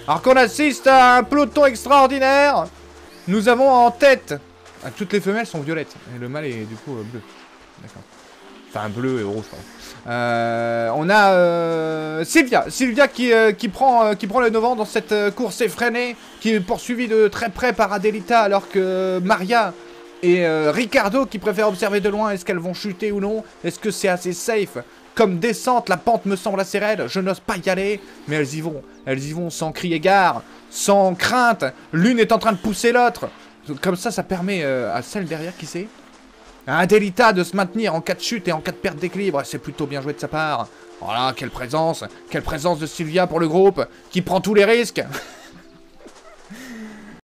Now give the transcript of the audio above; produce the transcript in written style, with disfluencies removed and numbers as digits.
Alors qu'on assiste à un peloton extraordinaire. Nous avons en tête... Ah, toutes les femelles sont violettes. Et le mâle est du coup bleu. D'accord. Enfin bleu et rouge, pardon. On a Sylvia qui prend le devant dans cette course effrénée, qui est poursuivie de très près par Adelita, alors que Maria et Ricardo qui préfèrent observer de loin. Est-ce qu'elles vont chuter ou non? Est-ce que c'est assez safe? Comme descente, la pente me semble assez raide, je n'ose pas y aller, mais elles y vont sans crier gare, sans crainte. L'une est en train de pousser l'autre. Comme ça permet à celle derrière, qui c'est, à Adelita de se maintenir en cas de chute et en cas de perte d'équilibre. C'est plutôt bien joué de sa part. Voilà, quelle présence de Sylvia pour le groupe, qui prend tous les risques.